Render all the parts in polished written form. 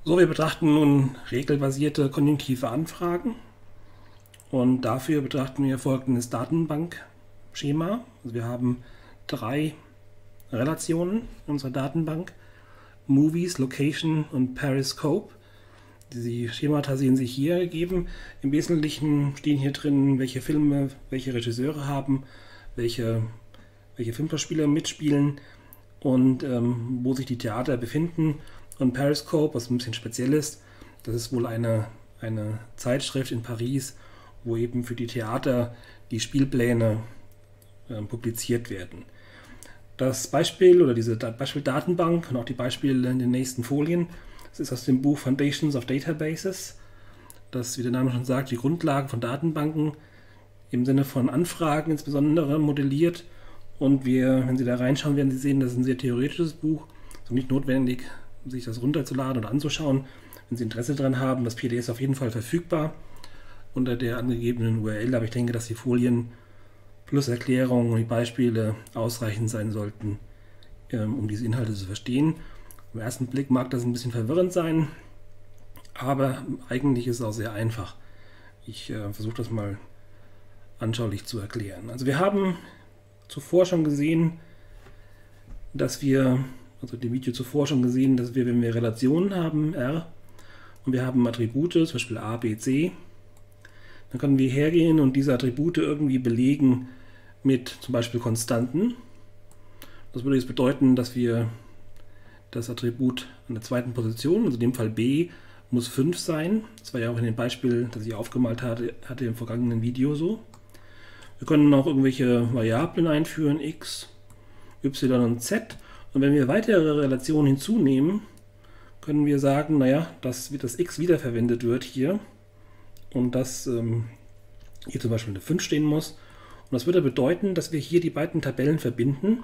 So, wir betrachten nun regelbasierte konjunktive Anfragen und dafür betrachten wir folgendes Datenbankschema. Also wir haben 3 Relationen in unserer Datenbank: Movies, Location und Periscope. Die Schemata sehen sich hier gegeben. Im Wesentlichen stehen hier drin, welche Filme, welche Regisseure haben, welche Filmschauspieler mitspielen und wo sich die Theater befinden. Und Periscope, was ein bisschen speziell ist, das ist wohl eine Zeitschrift in Paris, wo eben für die Theater die Spielpläne publiziert werden. Das Beispiel oder diese Beispieldatenbank und auch die Beispiele in den nächsten Folien, das ist aus dem Buch Foundations of Databases, das, wie der Name schon sagt, die Grundlagen von Datenbanken im Sinne von Anfragen insbesondere modelliert. Und wenn Sie da reinschauen, werden Sie sehen, das ist ein sehr theoretisches Buch, also nicht notwendig, sich das runterzuladen oder anzuschauen. Wenn Sie Interesse daran haben, das PDF ist auf jeden Fall verfügbar unter der angegebenen URL, aber ich denke, dass die Folien plus Erklärungen und die Beispiele ausreichend sein sollten, um diese Inhalte zu verstehen. Im ersten Blick mag das ein bisschen verwirrend sein, aber eigentlich ist es auch sehr einfach. Ich versuche das mal anschaulich zu erklären. Also wir haben zuvor schon gesehen, dass wir, also dem Video zuvor schon gesehen, dass wir, wenn wir Relationen haben, R, und wir haben Attribute, zum Beispiel A, B, C, dann können wir hergehen und diese Attribute irgendwie belegen mit zum Beispiel Konstanten. Das würde jetzt bedeuten, dass wir das Attribut an der zweiten Position, also in dem Fall B, muss 5 sein. Das war ja auch in dem Beispiel, das ich aufgemalt hatte im vergangenen Video so. Wir können auch irgendwelche Variablen einführen, x, y und z. Und wenn wir weitere Relationen hinzunehmen, können wir sagen, naja, dass das x wiederverwendet wird hier und dass hier zum Beispiel eine 5 stehen muss. Und das würde bedeuten, dass wir hier die beiden Tabellen verbinden.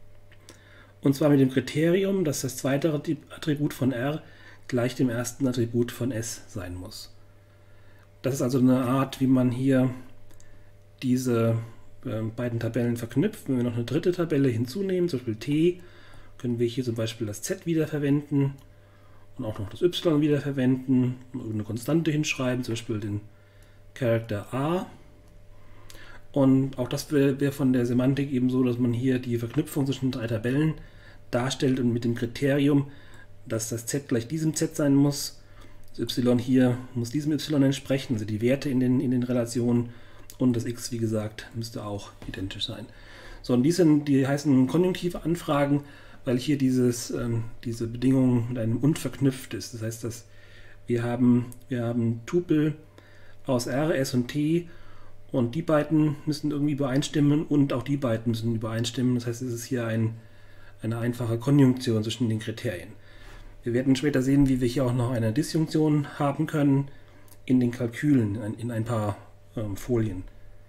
Und zwar mit dem Kriterium, dass das zweite Attribut von R gleich dem ersten Attribut von S sein muss. Das ist also eine Art, wie man hier diese beiden Tabellen verknüpft. Wenn wir noch eine dritte Tabelle hinzunehmen, zum Beispiel T, können wir hier zum Beispiel das Z wiederverwenden und auch noch das Y wiederverwenden und irgendeine Konstante hinschreiben, zum Beispiel den Charakter A. Und auch das wäre von der Semantik eben so, dass man hier die Verknüpfung zwischen 3 Tabellen darstellt und mit dem Kriterium, dass das Z gleich diesem Z sein muss, das Y hier muss diesem Y entsprechen, also die Werte in den Relationen, und das X, wie gesagt, müsste auch identisch sein. So, und die heißen konjunktive Anfragen, weil hier diese Bedingung mit einem und verknüpft ist. Das heißt, dass wir haben Tupel aus R, S und T, und die beiden müssen irgendwie übereinstimmen und auch die beiden müssen übereinstimmen. Das heißt, es ist hier eine einfache Konjunktion zwischen den Kriterien. Wir werden später sehen, wie wir hier auch noch eine Disjunktion haben können in den Kalkülen, in ein paar Folien.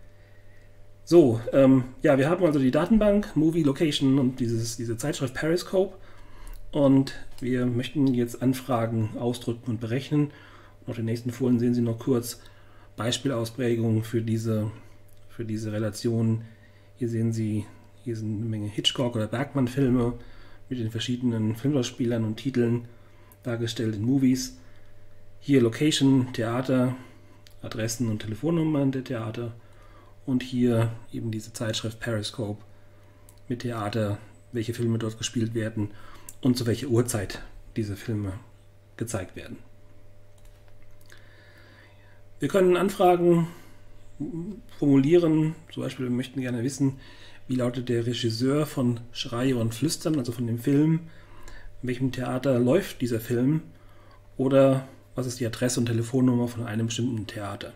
So, ja, wir haben also die Datenbank, Movie, Location und diese Zeitschrift Periscope, und wir möchten jetzt Anfragen ausdrücken und berechnen. Und auf den nächsten Folien sehen Sie noch kurz Beispielausprägungen für diese Relation. Hier sehen Sie, hier sind eine Menge Hitchcock- oder Bergman-Filme mit den verschiedenen Filmschauspielern und Titeln dargestellt in Movies. Hier Location, Theater, Adressen und Telefonnummern der Theater. Und hier eben diese Zeitschrift Periscope mit Theater, welche Filme dort gespielt werden und zu welcher Uhrzeit diese Filme gezeigt werden. Wir können Anfragen formulieren, zum Beispiel wir möchten gerne wissen, wie lautet der Regisseur von Schreie und Flüstern, also von dem Film, in welchem Theater läuft dieser Film, oder was ist die Adresse und Telefonnummer von einem bestimmten Theater.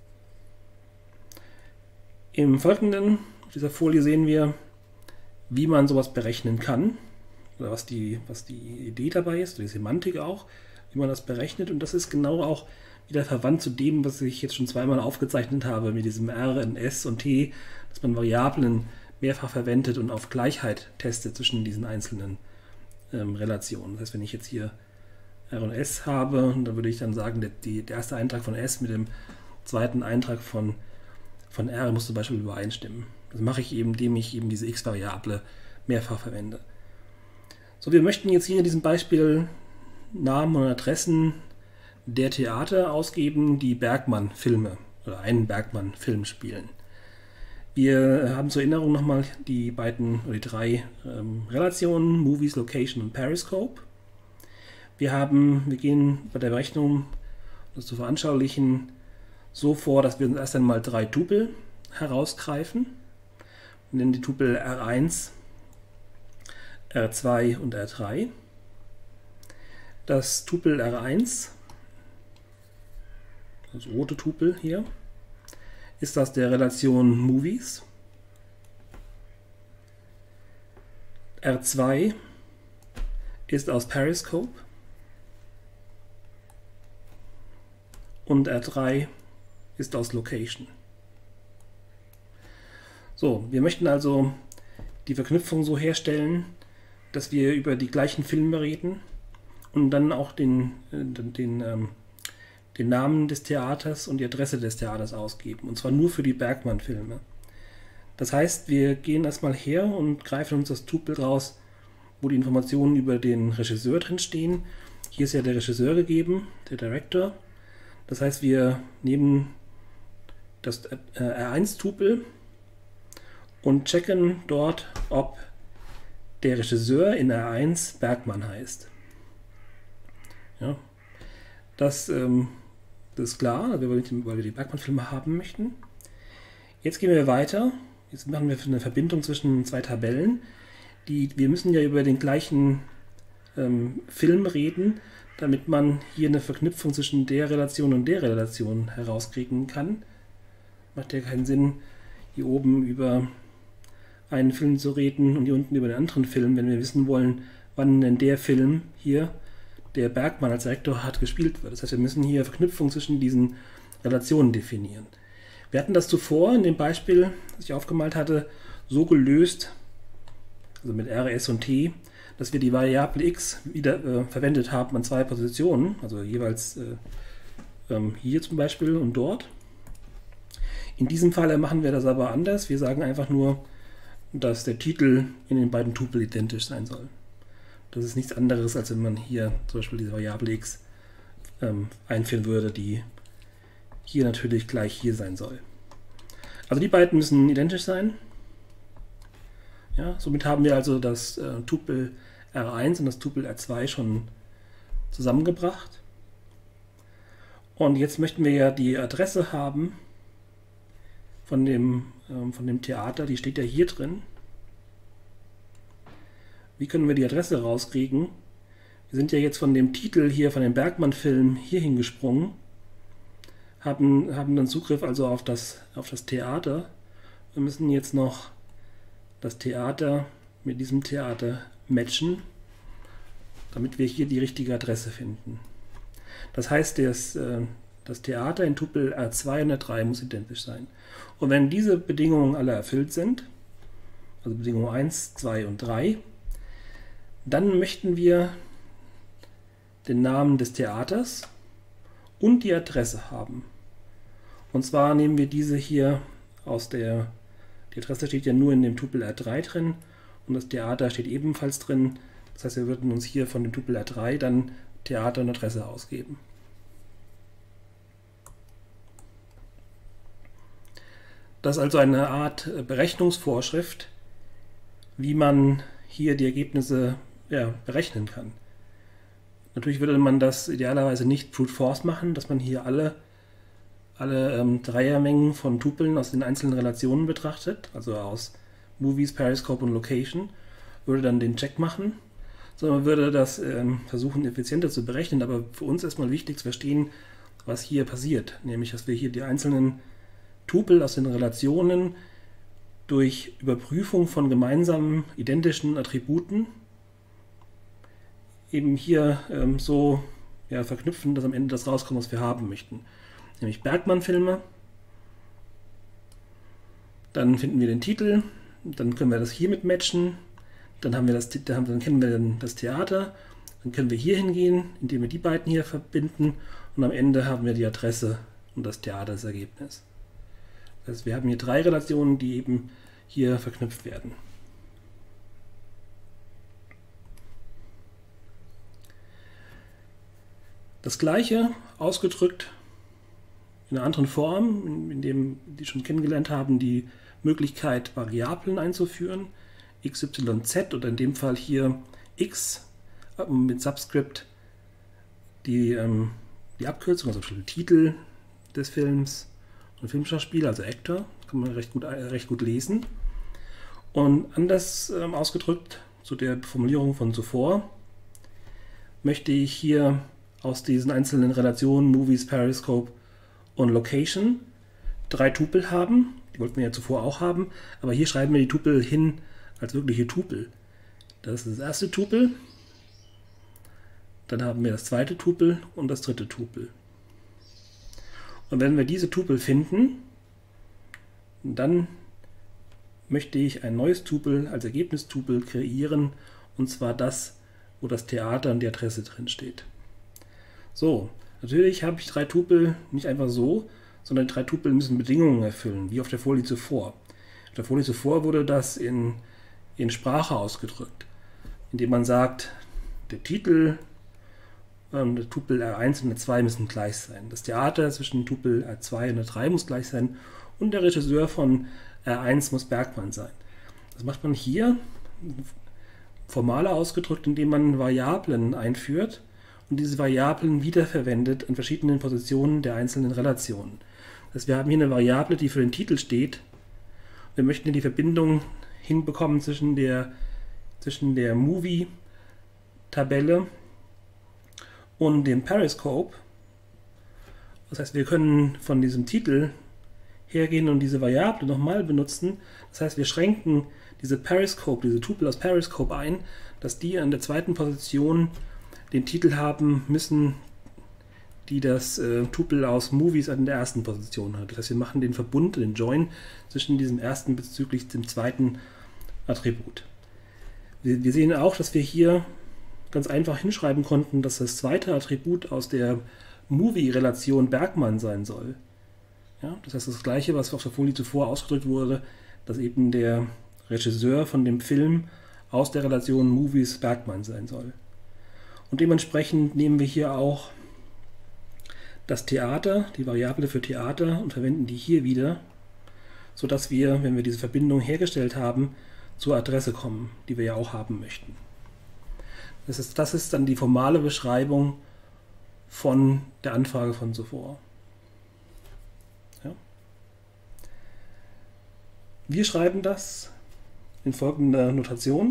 Im Folgenden, auf dieser Folie, sehen wir, wie man sowas berechnen kann, oder was die Idee dabei ist, die Semantik auch, wie man das berechnet, und das ist genau auch wieder verwandt zu dem, was ich jetzt schon zweimal aufgezeichnet habe, mit diesem R und S und T, dass man Variablen mehrfach verwendet und auf Gleichheit testet zwischen diesen einzelnen Relationen. Das heißt, wenn ich jetzt hier R und S habe, dann würde ich dann sagen, der erste Eintrag von S mit dem zweiten Eintrag von R muss zum Beispiel übereinstimmen. Das mache ich eben, indem ich eben diese x-Variable mehrfach verwende. So, wir möchten jetzt hier in diesem Beispiel Namen und Adressen der Theater ausgeben, die Bergman-Filme oder einen Bergman-Film spielen. Wir haben zur Erinnerung nochmal die beiden oder die drei Relationen, Movies, Location und Periscope. Wir gehen bei der Berechnung, um das zu veranschaulichen, so vor, dass wir uns erst einmal 3 Tupel herausgreifen. Wir nennen die Tupel R1, R2 und R3. Das Tupel R1, das rote Tupel hier, ist aus der Relation Movies. R2 ist aus Periscope. Und R3 ist aus Location. So, wir möchten also die Verknüpfung so herstellen, dass wir über die gleichen Filme reden und dann auch den Namen des Theaters und die Adresse des Theaters ausgeben. Und zwar nur für die Bergman-Filme. Das heißt, wir gehen erstmal her und greifen uns das Tupel raus, wo die Informationen über den Regisseur drin stehen. Hier ist ja der Regisseur gegeben, der Director. Das heißt, wir nehmen das R1-Tupel und checken dort, ob der Regisseur in R1 Bergman heißt. Ja, das ist klar, weil wir die Bergman-Filme haben möchten. Jetzt gehen wir weiter. Jetzt machen wir eine Verbindung zwischen 2 Tabellen. Wir müssen ja über den gleichen Film reden, damit man hier eine Verknüpfung zwischen der Relation und der Relation herauskriegen kann. Macht ja keinen Sinn, hier oben über einen Film zu reden und hier unten über den anderen Film, wenn wir wissen wollen, wann denn der Film hier, der Bergman als Direktor hat, gespielt wird. Das heißt, wir müssen hier Verknüpfung zwischen diesen Relationen definieren. Wir hatten das zuvor in dem Beispiel, das ich aufgemalt hatte, so gelöst, also mit R, S und T, dass wir die Variable x wieder verwendet haben an 2 Positionen, also jeweils hier zum Beispiel und dort. In diesem Fall machen wir das aber anders. Wir sagen einfach nur, dass der Titel in den beiden Tupel identisch sein soll. Das ist nichts anderes, als wenn man hier zum Beispiel diese Variable x einführen würde, die hier natürlich gleich hier sein soll. Also die beiden müssen identisch sein. Ja, somit haben wir also das Tupel R1 und das Tupel R2 schon zusammengebracht. Und jetzt möchten wir ja die Adresse haben von dem Theater, die steht ja hier drin. Wie können wir die Adresse rauskriegen? Wir sind ja jetzt von dem Titel hier, von dem Bergman-Film hier hingesprungen, haben dann Zugriff also auf das Theater. Wir müssen jetzt noch das Theater mit diesem Theater matchen, damit wir hier die richtige Adresse finden. Das heißt, das Theater in Tupel R2 und R3 muss identisch sein. Und wenn diese Bedingungen alle erfüllt sind, also Bedingung 1, 2 und 3, dann möchten wir den Namen des Theaters und die Adresse haben. Und zwar nehmen wir diese hier die Adresse steht ja nur in dem Tupel R3 drin und das Theater steht ebenfalls drin. Das heißt, wir würden uns hier von dem Tupel R3 dann Theater und Adresse ausgeben. Das ist also eine Art Berechnungsvorschrift, wie man hier die Ergebnisse berechnen kann. Natürlich würde man das idealerweise nicht Brute Force machen, dass man hier alle Dreiermengen von Tupeln aus den einzelnen Relationen betrachtet, also aus Movies, Periscope und Location, würde dann den Check machen, sondern man würde das versuchen effizienter zu berechnen, aber für uns erstmal wichtig zu verstehen, was hier passiert, nämlich dass wir hier die einzelnen Tupel aus den Relationen durch Überprüfung von gemeinsamen identischen Attributen eben hier so verknüpfen, dass am Ende das rauskommt, was wir haben möchten. Nämlich Bergman-Filme. Dann finden wir den Titel, dann können wir das hier mit matchen, dann kennen wir dann das Theater, dann können wir hier hingehen, indem wir die beiden hier verbinden und am Ende haben wir die Adresse und das Theater als Ergebnis. Das heißt, wir haben hier 3 Relationen, die eben hier verknüpft werden. Das gleiche ausgedrückt in einer anderen Form, in dem die schon kennengelernt haben, die Möglichkeit, Variablen einzuführen, x, y, z oder in dem Fall hier x mit Subscript die Abkürzung, also der Titel des Films und Filmschauspieler, also Actor, kann man recht gut lesen. Und anders ausgedrückt zu der Formulierung von zuvor möchte ich hier aus diesen einzelnen Relationen Movies, Periscope und Location 3 Tupel haben. Die wollten wir ja zuvor auch haben, aber hier schreiben wir die Tupel hin als wirkliche Tupel. Das ist das erste Tupel, dann haben wir das zweite Tupel und das dritte Tupel. Und wenn wir diese Tupel finden, dann möchte ich ein neues Tupel als Ergebnistupel kreieren, und zwar das, wo das Theater und die Adresse drin steht. So, natürlich habe ich 3 Tupel nicht einfach so, sondern 3 Tupel müssen Bedingungen erfüllen, wie auf der Folie zuvor. Auf der Folie zuvor wurde das in Sprache ausgedrückt, indem man sagt, der Titel, der Tupel R1 und R2 müssen gleich sein. Das Theater zwischen Tupel R2 und R3 muss gleich sein und der Regisseur von R1 muss Bergman sein. Das macht man hier formaler ausgedrückt, indem man Variablen einführt und diese Variablen wiederverwendet an verschiedenen Positionen der einzelnen Relationen. Das heißt, wir haben hier eine Variable, die für den Titel steht. Wir möchten hier die Verbindung hinbekommen zwischen der Movie-Tabelle und dem Periscope. Das heißt, wir können von diesem Titel hergehen und diese Variable nochmal benutzen. Das heißt, wir schränken diese Tupel aus Periscope ein, dass die an der zweiten Position den Titel haben müssen, die das Tupel aus Movies an der ersten Position hat. Das heißt, wir machen den Verbund, den Join zwischen diesem ersten bezüglich dem zweiten Attribut. Wir sehen auch, dass wir hier ganz einfach hinschreiben konnten, dass das zweite Attribut aus der Movie-Relation Bergman sein soll. Ja, das heißt, das gleiche, was auf der Folie zuvor ausgedrückt wurde, dass eben der Regisseur von dem Film aus der Relation Movies Bergman sein soll. Und dementsprechend nehmen wir hier auch das Theater, die Variable für Theater, und verwenden die hier wieder, sodass wir, wenn wir diese Verbindung hergestellt haben, zur Adresse kommen, die wir ja auch haben möchten. Das ist dann die formale Beschreibung von der Anfrage von zuvor. Ja. Wir schreiben das in folgender Notation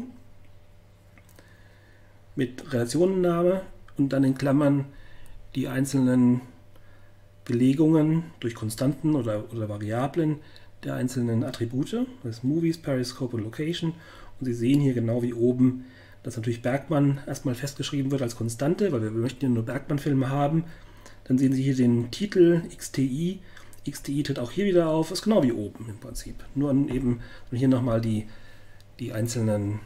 mit Relationenname und dann in Klammern die einzelnen Belegungen durch Konstanten oder Variablen der einzelnen Attribute, das ist Movies, Periscope und Location. Und Sie sehen hier genau wie oben, dass natürlich Bergman erstmal festgeschrieben wird als Konstante, weil wir möchten ja nur Bergman-Filme haben. Dann sehen Sie hier den Titel XTI. XTI tritt auch hier wieder auf, ist genau wie oben im Prinzip. Nur eben hier nochmal die einzelnen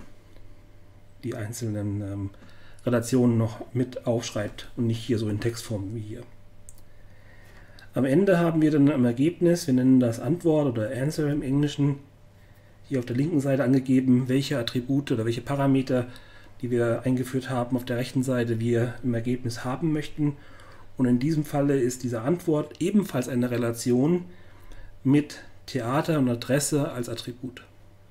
Relationen noch mit aufschreibt und nicht hier so in Textform wie hier. Am Ende haben wir dann am Ergebnis, wir nennen das Antwort oder Answer im Englischen, hier auf der linken Seite angegeben, welche Attribute oder welche Parameter, die wir eingeführt haben, auf der rechten Seite wir im Ergebnis haben möchten. Und in diesem Falle ist diese Antwort ebenfalls eine Relation mit Theater und Adresse als Attribut.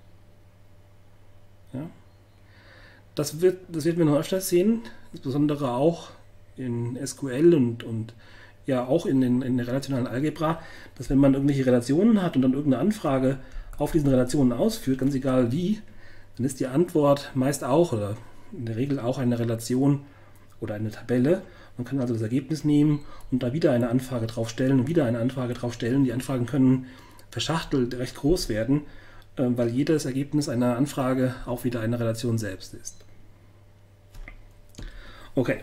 Ja? Das wird man noch öfters sehen, insbesondere auch in SQL und ja auch in der relationalen Algebra, dass wenn man irgendwelche Relationen hat und dann irgendeine Anfrage auf diesen Relationen ausführt, ganz egal wie, dann ist die Antwort meist auch oder in der Regel auch eine Relation oder eine Tabelle. Man kann also das Ergebnis nehmen und da wieder eine Anfrage drauf stellen und wieder eine Anfrage drauf stellen. Die Anfragen können verschachtelt recht groß werden, weil jedes Ergebnis einer Anfrage auch wieder eine Relation selbst ist. Okay.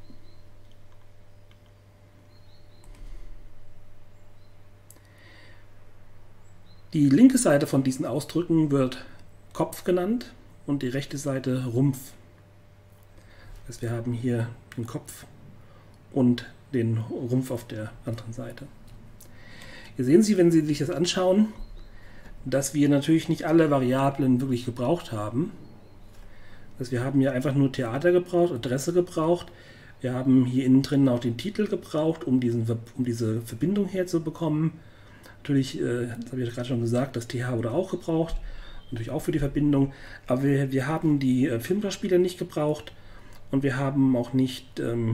Die linke Seite von diesen Ausdrücken wird Kopf genannt und die rechte Seite Rumpf. Das heißt, wir haben hier den Kopf und den Rumpf auf der anderen Seite. Hier sehen Sie, wenn Sie sich das anschauen, dass wir natürlich nicht alle Variablen wirklich gebraucht haben. Also wir haben hier einfach nur Theater gebraucht, Adresse gebraucht. Wir haben hier innen drin auch den Titel gebraucht, um diese Verbindung herzubekommen. Natürlich, das habe ich ja gerade schon gesagt, das TH wurde auch gebraucht, natürlich auch für die Verbindung. Aber wir haben die Filmdarsteller nicht gebraucht und wir haben auch nicht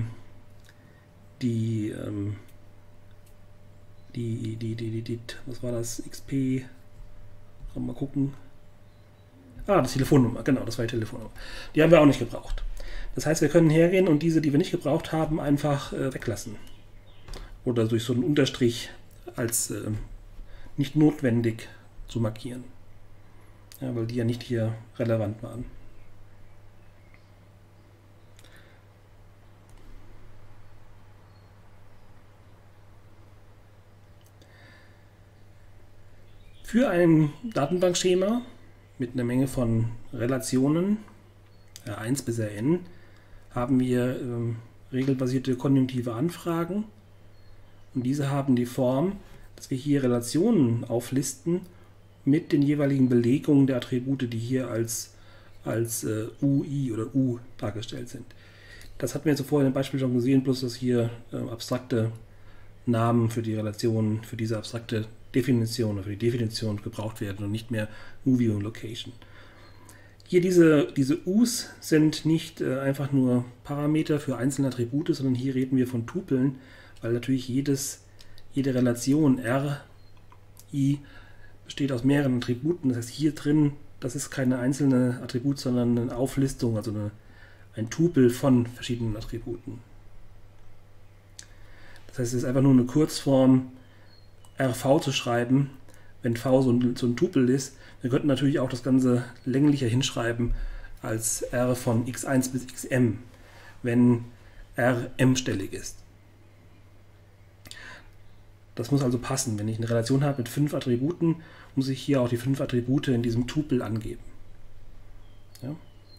was war das? XP, mal gucken. Das Telefonnummer, genau, das war die Telefonnummer. Die haben wir auch nicht gebraucht. Das heißt, wir können hergehen und diese, die wir nicht gebraucht haben, einfach weglassen. Oder durch so einen Unterstrich als nicht notwendig zu markieren. Ja, weil die ja nicht hier relevant waren. Für ein Datenbankschema mit einer Menge von Relationen, R1 bis Rn, haben wir regelbasierte konjunktive Anfragen. Und diese haben die Form, dass wir hier Relationen auflisten mit den jeweiligen Belegungen der Attribute, die hier als U, I oder U dargestellt sind. Das hatten wir zuvor in dem Beispiel schon gesehen, bloß dass hier abstrakte Namen für die Relationen, für diese abstrakte Definition oder für die Definition gebraucht werden und nicht mehr Movie und Location. Hier diese U's sind nicht einfach nur Parameter für einzelne Attribute, sondern hier reden wir von Tupeln, weil natürlich jede Relation R, I besteht aus mehreren Attributen. Das heißt, hier drin, das ist keine einzelne Attribut, sondern eine Auflistung, also ein Tupel von verschiedenen Attributen. Das heißt, es ist einfach nur eine Kurzform, RV zu schreiben, wenn V so ein Tupel ist. Wir könnten natürlich auch das Ganze länglicher hinschreiben als R von x1 bis xm, wenn R m-stellig ist. Das muss also passen. Wenn ich eine Relation habe mit 5 Attributen, muss ich hier auch die 5 Attribute in diesem Tupel angeben. Ja.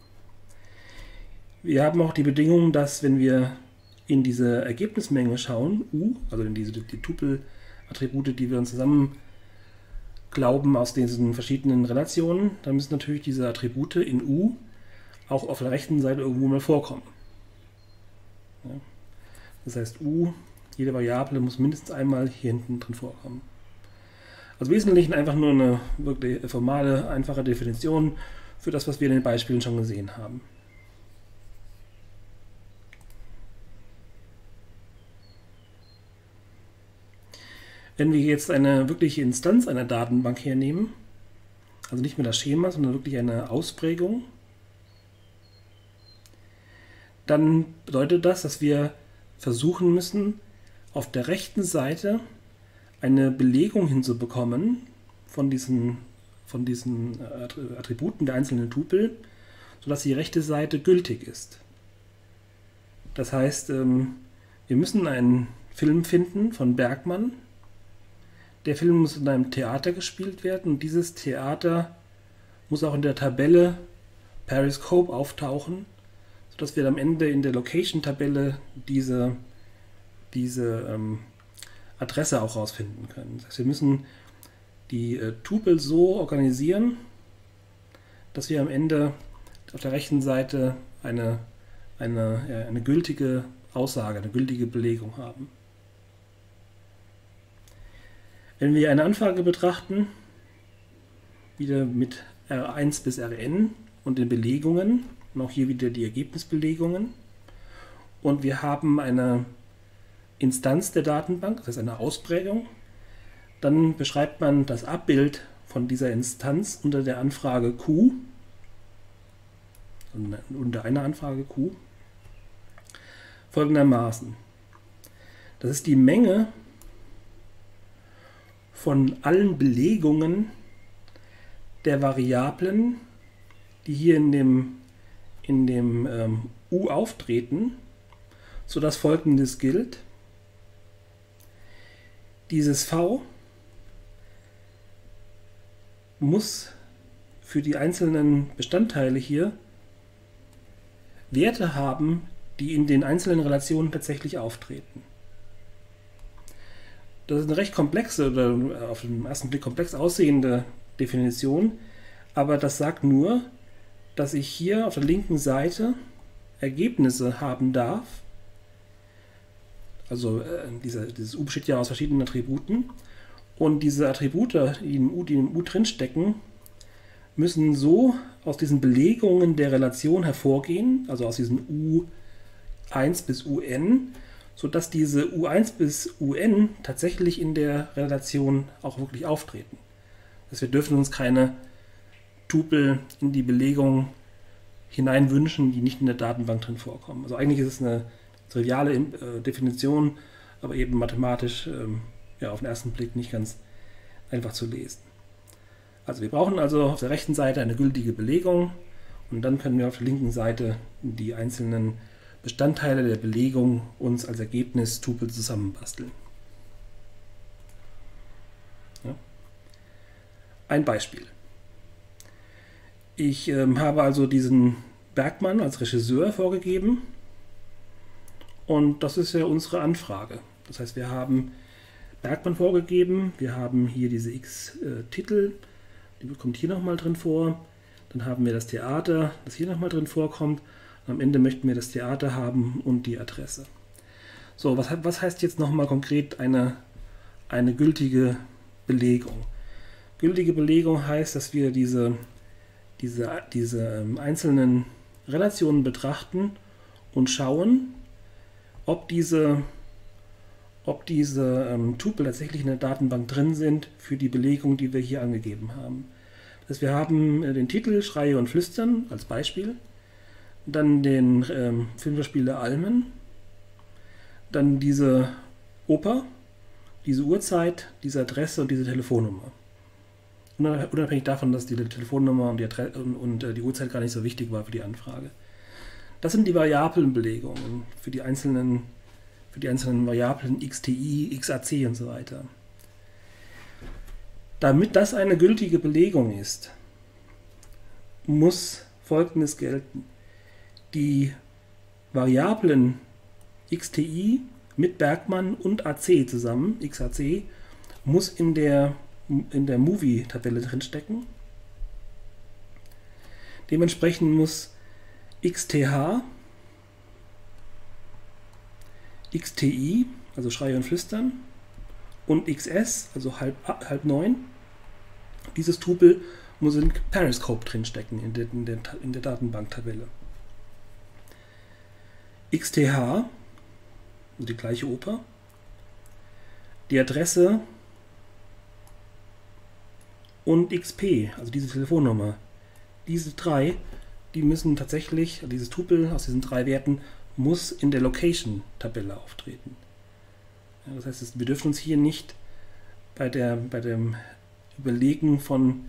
Wir haben auch die Bedingung, dass wenn wir in diese Ergebnismenge schauen, U, also in die Tupel-Attribute, die wir uns zusammen glauben aus diesen verschiedenen Relationen, dann müssen natürlich diese Attribute in U auch auf der rechten Seite irgendwo mal vorkommen. Ja. Das heißt, U, jede Variable muss mindestens einmal hier hinten drin vorkommen. Also im Wesentlichen einfach nur eine wirklich formale, einfache Definition für das, was wir in den Beispielen schon gesehen haben. Wenn wir jetzt eine wirkliche Instanz einer Datenbank hernehmen, also nicht mehr das Schema, sondern wirklich eine Ausprägung, dann bedeutet das, dass wir versuchen müssen, auf der rechten Seite eine Belegung hinzubekommen von diesen Attributen der einzelnen Tupel, sodass die rechte Seite gültig ist. Das heißt, wir müssen einen Film finden von Bergman. Der Film muss in einem Theater gespielt werden und dieses Theater muss auch in der Tabelle Periscope auftauchen, sodass wir am Ende in der Location-Tabelle diese Adresse auch rausfinden können. Das heißt, wir müssen die Tupel so organisieren, dass wir am Ende auf der rechten Seite eine gültige Aussage, eine gültige Belegung haben. Wenn wir eine Anfrage betrachten, wieder mit R1 bis Rn und den Belegungen, und auch hier wieder die Ergebnisbelegungen, und wir haben eine Instanz der Datenbank, das heißt eine Ausprägung, dann beschreibt man das Abbild von dieser Instanz unter der Anfrage Q, unter einer Anfrage Q, folgendermaßen. Das ist die Menge von allen Belegungen der Variablen, die hier in dem U auftreten, sodass Folgendes gilt. Dieses V muss für die einzelnen Bestandteile hier Werte haben, die in den einzelnen Relationen tatsächlich auftreten. Das ist eine recht komplexe oder auf den ersten Blick komplex aussehende Definition, aber das sagt nur, dass ich hier auf der linken Seite Ergebnisse haben darf, Also dieses U besteht ja aus verschiedenen Attributen. Und diese Attribute, die im U drinstecken, müssen so aus diesen Belegungen der Relation hervorgehen, also aus diesen U1 bis UN, sodass diese U1 bis UN tatsächlich in der Relation auch wirklich auftreten. Also wir dürfen uns keine Tupel in die Belegung hinein wünschen, die nicht in der Datenbank drin vorkommen. Also eigentlich ist es eine triviale Definition, aber eben mathematisch auf den ersten Blick nicht ganz einfach zu lesen. Also wir brauchen also auf der rechten Seite eine gültige Belegung und dann können wir auf der linken Seite die einzelnen Bestandteile der Belegung uns als Ergebnis Tupel zusammenbasteln. Ja. Ein Beispiel. Ich habe also diesen Bergmann als Regisseur vorgegeben und das ist ja unsere Anfrage. Das heißt, wir haben Bergmann vorgegeben, wir haben hier diese X-Titel, die kommt hier nochmal drin vor, dann haben wir das Theater, das hier nochmal drin vorkommt, am Ende möchten wir das Theater haben und die Adresse. So, was heißt jetzt nochmal konkret eine gültige Belegung? Gültige Belegung heißt, dass wir diese einzelnen Relationen betrachten und schauen, ob diese Tupel tatsächlich in der Datenbank drin sind für die Belegung, die wir hier angegeben haben. Das heißt, wir haben den Titel Schreie und Flüstern als Beispiel, dann den Filmschauspieler Almen, dann diese Oper, diese Uhrzeit, diese Adresse und diese Telefonnummer. Unabhängig davon, dass die Telefonnummer und die Uhrzeit gar nicht so wichtig war für die Anfrage. Das sind die Variablenbelegungen für die einzelnen Variablen XTI, XAC und so weiter. Damit das eine gültige Belegung ist, muss Folgendes gelten. Die Variablen XTI mit Bergmann und AC zusammen, XAC, muss in der Movie-Tabelle drinstecken. Dementsprechend muss XTH, XTI, also Schreie und Flüstern, und XS, also halb 9, dieses Tupel muss in Periscope drinstecken in der Datenbanktabelle. XTH, also die gleiche Oper, die Adresse und XP, also diese Telefonnummer. Diese drei, die müssen tatsächlich, dieses Tupel aus diesen drei Werten muss in der Location-Tabelle auftreten. Ja, das heißt, wir dürfen uns hier nicht bei der Belegung von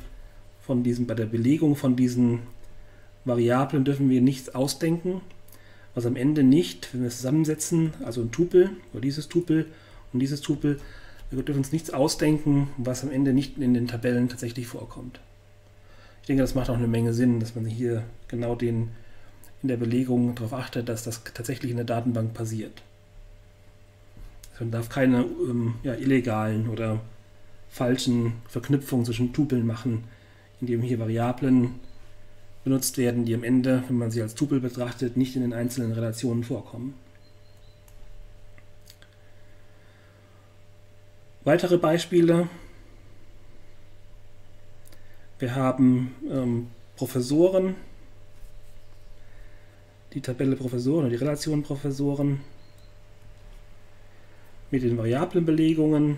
diesen Variablen dürfen wir nichts ausdenken, was am Ende nicht, wenn wir es zusammensetzen, also ein Tupel oder dieses Tupel und dieses Tupel, wir dürfen uns nichts ausdenken, was am Ende nicht in den Tabellen tatsächlich vorkommt. Ich denke, das macht auch eine Menge Sinn, dass man hier genau in der Belegung darauf achtet, dass das tatsächlich in der Datenbank passiert. Man darf keine illegalen oder falschen Verknüpfungen zwischen Tupeln machen, indem hier Variablen benutzt werden, die am Ende, wenn man sie als Tupel betrachtet, nicht in den einzelnen Relationen vorkommen. Weitere Beispiele. Wir haben Professoren, die Tabelle Professoren oder die Relation Professoren mit den Variablenbelegungen,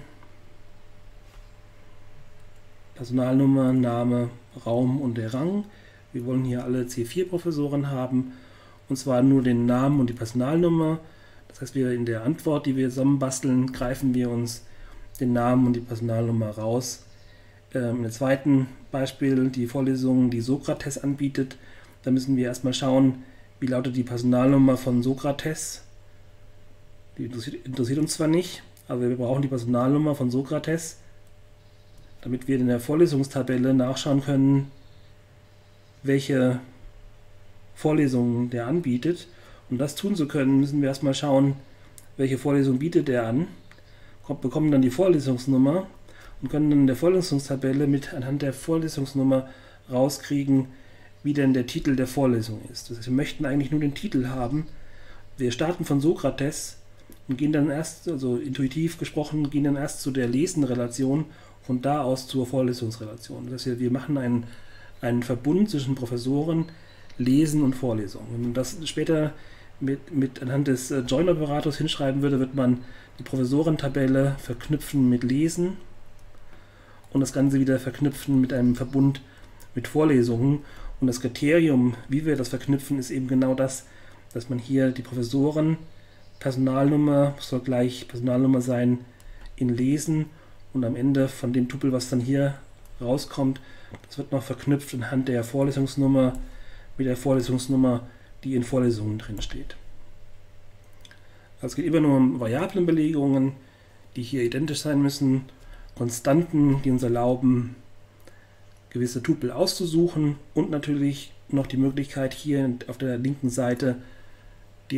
Personalnummer, Name, Raum und der Rang. Wir wollen hier alle C4-Professoren haben, und zwar nur den Namen und die Personalnummer. Das heißt, wir in der Antwort, die wir zusammenbasteln, greifen wir uns den Namen und die Personalnummer raus. Im zweiten Beispiel die Vorlesung, die Sokrates anbietet, da müssen wir erstmal schauen, wie lautet die Personalnummer von Sokrates. Die interessiert uns zwar nicht, aber wir brauchen die Personalnummer von Sokrates, damit wir in der Vorlesungstabelle nachschauen können, welche Vorlesungen der anbietet. Um das tun zu können, müssen wir erstmal schauen, welche Vorlesung bietet er an, bekommen dann die Vorlesungsnummer und können dann in der Vorlesungstabelle anhand der Vorlesungsnummer rauskriegen, wie denn der Titel der Vorlesung ist. Das heißt, wir möchten eigentlich nur den Titel haben. Wir starten von Sokrates und gehen dann erst, also intuitiv gesprochen, gehen dann erst zu der Lesen-Relation, von da aus zur Vorlesungsrelation. Das heißt, wir machen einen Verbund zwischen Professoren, Lesen und Vorlesung. Wenn man das später mit anhand des Join-Operators hinschreiben würde, wird man die Professorentabelle verknüpfen mit Lesen und das Ganze wieder verknüpfen mit einem Verbund mit Vorlesungen. Und das Kriterium, wie wir das verknüpfen, ist eben genau das, dass man hier die Professoren, Personalnummer soll gleich Personalnummer sein in Lesen und am Ende von dem Tupel, was dann hier rauskommt, das wird noch verknüpft anhand der Vorlesungsnummer mit der Vorlesungsnummer, die in Vorlesungen drin steht. Also es geht immer nur um Variablenbelegungen, die hier identisch sein müssen, Konstanten, die uns erlauben, gewisse Tupel auszusuchen und natürlich noch die Möglichkeit, hier auf der linken Seite das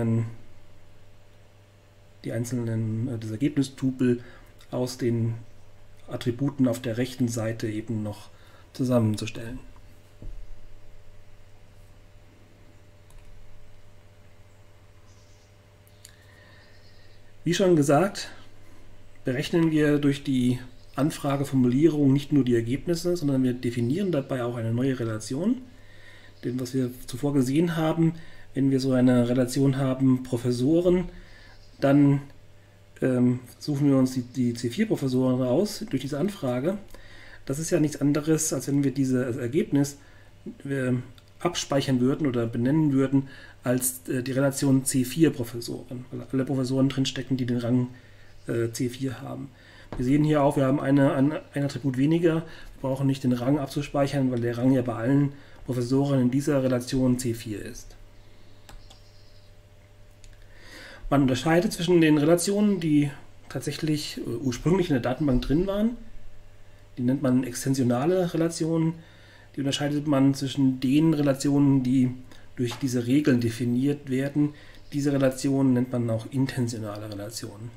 Ergebnistupel aus den Attributen auf der rechten Seite eben noch zusammenzustellen. Wie schon gesagt, berechnen wir durch die Anfrageformulierung nicht nur die Ergebnisse, sondern wir definieren dabei auch eine neue Relation. Denn was wir zuvor gesehen haben, wenn wir so eine Relation haben, Professoren, dann suchen wir uns die C4-Professoren raus durch diese Anfrage. Das ist ja nichts anderes, als wenn wir dieses Ergebnis abspeichern würden oder benennen würden als die Relation C4-Professoren, weil alle Professoren drinstecken, die den Rang C4 haben. Wir sehen hier auch, wir haben ein Attribut weniger, wir brauchen nicht den Rang abzuspeichern, weil der Rang ja bei allen Professoren in dieser Relation C4 ist. Man unterscheidet zwischen den Relationen, die tatsächlich ursprünglich in der Datenbank drin waren, die nennt man extensionale Relationen, die unterscheidet man zwischen den Relationen, die durch diese Regeln definiert werden. Diese Relationen nennt man auch intentionale Relationen.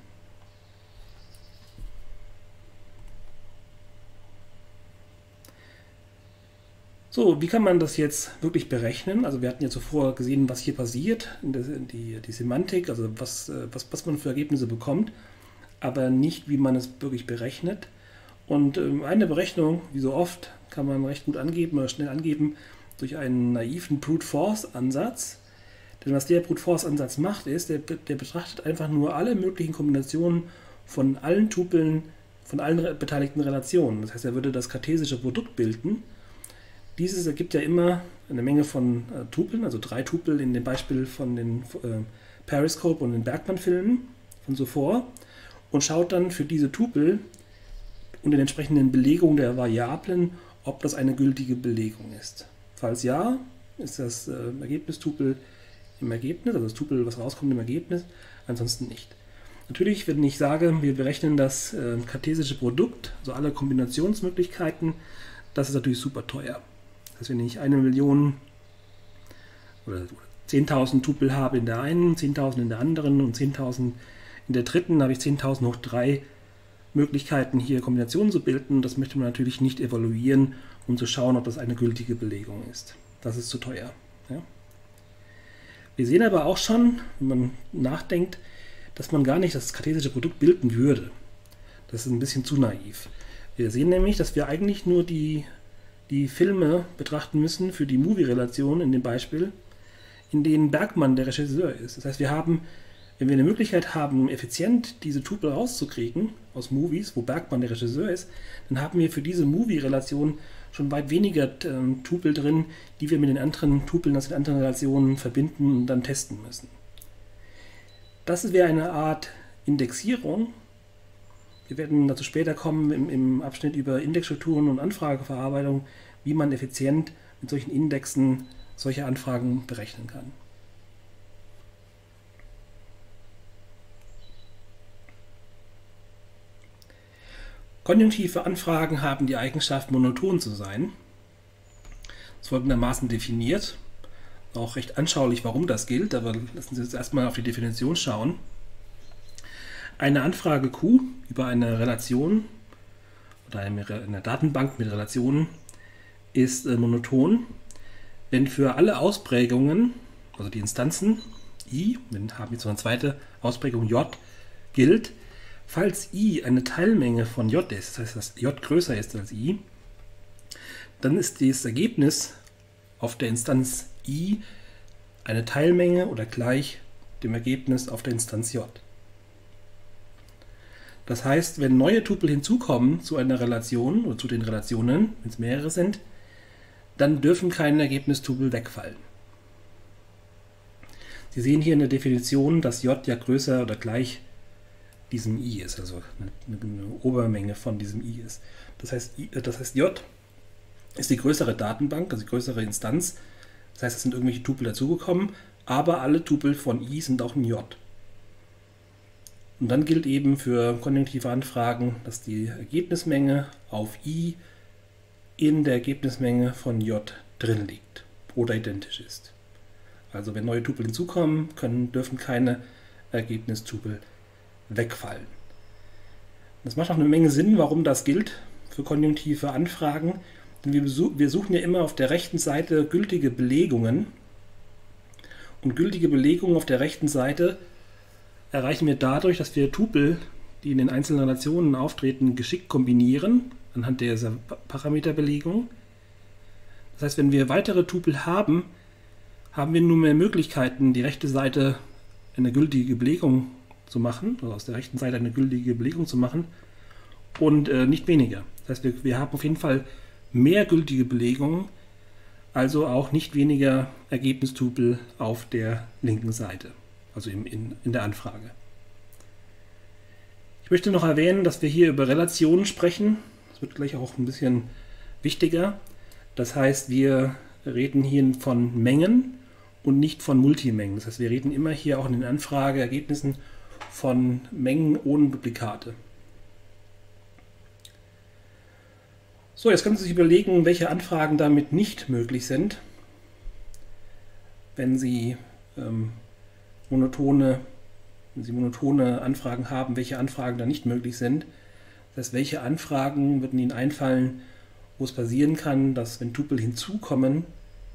So, wie kann man das jetzt wirklich berechnen? Also wir hatten ja zuvor gesehen, was hier passiert, die Semantik, also was man für Ergebnisse bekommt, aber nicht, wie man es wirklich berechnet. Und eine Berechnung, wie so oft, kann man recht gut angeben oder schnell angeben durch einen naiven Brute-Force-Ansatz. Denn was der Brute-Force-Ansatz macht, ist, der betrachtet einfach nur alle möglichen Kombinationen von allen Tupeln, von allen beteiligten Relationen. Das heißt, er würde das kartesische Produkt bilden. Dieses ergibt ja immer eine Menge von Tupeln, also 3 Tupel in dem Beispiel von den Periscope und den Bergmann-Filmen von zuvor und schaut dann für diese Tupel und den entsprechenden Belegungen der Variablen, ob das eine gültige Belegung ist. Falls ja, ist das Ergebnistupel im Ergebnis, also das Tupel, was rauskommt im Ergebnis, ansonsten nicht. Natürlich, wenn ich sage, wir berechnen das kartesische Produkt, also alle Kombinationsmöglichkeiten, das ist natürlich super teuer. Das heißt, wenn ich 1 Million oder 10.000 Tupel habe in der einen, 10.000 in der anderen und 10.000 in der dritten, habe ich 10.000 hoch 3 Möglichkeiten, hier Kombinationen zu bilden. Das möchte man natürlich nicht evaluieren, um zu schauen, ob das eine gültige Belegung ist. Das ist zu teuer. Ja? Wir sehen aber auch schon, wenn man nachdenkt, dass man gar nicht das kartesische Produkt bilden würde. Das ist ein bisschen zu naiv. Wir sehen nämlich, dass wir eigentlich nur die Filme betrachten müssen für die Movie-Relation in dem Beispiel, in denen Bergmann der Regisseur ist. Das heißt, wenn wir eine Möglichkeit haben, effizient diese Tupel rauszukriegen aus Movies, wo Bergmann der Regisseur ist, dann haben wir für diese Movie-Relation schon weit weniger Tupel drin, die wir mit den anderen Tupeln aus den anderen Relationen verbinden und dann testen müssen. Das wäre eine Art Indexierung. Wir werden dazu später kommen im Abschnitt über Indexstrukturen und Anfrageverarbeitung, wie man effizient mit solchen Indexen solche Anfragen berechnen kann. Konjunktive Anfragen haben die Eigenschaft, monoton zu sein. Das ist folgendermaßen definiert. Auch recht anschaulich, warum das gilt, aber lassen Sie uns erstmal auf die Definition schauen. Eine Anfrage Q über eine Relation oder eine Datenbank mit Relationen ist monoton, wenn für alle Ausprägungen, also die Instanzen I, wir haben jetzt noch eine zweite Ausprägung J, gilt, falls I eine Teilmenge von J ist, das heißt, dass J größer ist als I, dann ist das Ergebnis auf der Instanz I eine Teilmenge oder gleich dem Ergebnis auf der Instanz J. Das heißt, wenn neue Tupel hinzukommen zu einer Relation oder zu den Relationen, wenn es mehrere sind, dann dürfen keine Ergebnistupel wegfallen. Sie sehen hier in der Definition, dass J ja größer oder gleich diesem I ist, also eine Obermenge von diesem I ist. Das heißt, J ist die größere Datenbank, also die größere Instanz. Das heißt, es sind irgendwelche Tupel dazugekommen, aber alle Tupel von I sind auch in J. Und dann gilt eben für konjunktive Anfragen, dass die Ergebnismenge auf I in der Ergebnismenge von J drin liegt oder identisch ist. Also wenn neue Tupel hinzukommen, dürfen keine Ergebnistupel wegfallen. Das macht auch eine Menge Sinn, warum das gilt für konjunktive Anfragen. Denn wir suchen ja immer auf der rechten Seite gültige Belegungen. Und gültige Belegungen auf der rechten Seite erreichen wir dadurch, dass wir Tupel, die in den einzelnen Relationen auftreten, geschickt kombinieren anhand dieser Parameterbelegung. Das heißt, wenn wir weitere Tupel haben, haben wir nun mehr Möglichkeiten, die rechte Seite eine gültige Belegung zu machen, also aus der rechten Seite eine gültige Belegung zu machen und nicht weniger. Das heißt, wir haben auf jeden Fall mehr gültige Belegungen, also auch nicht weniger Ergebnistupel auf der linken Seite, also in der Anfrage. Ich möchte noch erwähnen, dass wir hier über Relationen sprechen. Das wird gleich auch ein bisschen wichtiger. Das heißt, wir reden hier von Mengen und nicht von Multimengen. Das heißt, wir reden immer hier auch in den Anfrageergebnissen von Mengen ohne Duplikate. So, jetzt können Sie sich überlegen, welche Anfragen damit nicht möglich sind, wenn Sie monotone Anfragen haben, welche Anfragen da nicht möglich sind. Das heißt, welche Anfragen würden Ihnen einfallen, wo es passieren kann, dass, wenn Tupel hinzukommen,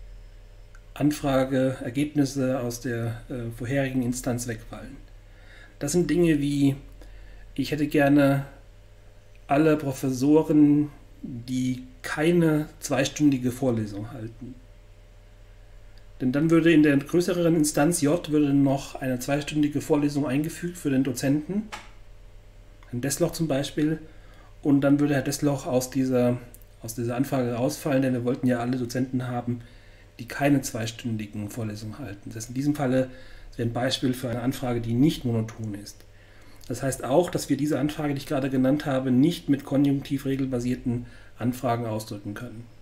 Anfrageergebnisse aus der vorherigen Instanz wegfallen. Das sind Dinge wie, ich hätte gerne alle Professoren, die keine zweistündige Vorlesung halten. Denn dann würde in der größeren Instanz J würde noch eine zweistündige Vorlesung eingefügt für den Dozenten, ein Dessloch zum Beispiel, und dann würde Herr Dessloch aus dieser Anfrage rausfallen, denn wir wollten ja alle Dozenten haben, die keine zweistündigen Vorlesungen halten. Das heißt, in diesem Falle wäre ein Beispiel für eine Anfrage, die nicht monoton ist. Das heißt auch, dass wir diese Anfrage, die ich gerade genannt habe, nicht mit konjunktiv regelbasierten Anfragen ausdrücken können.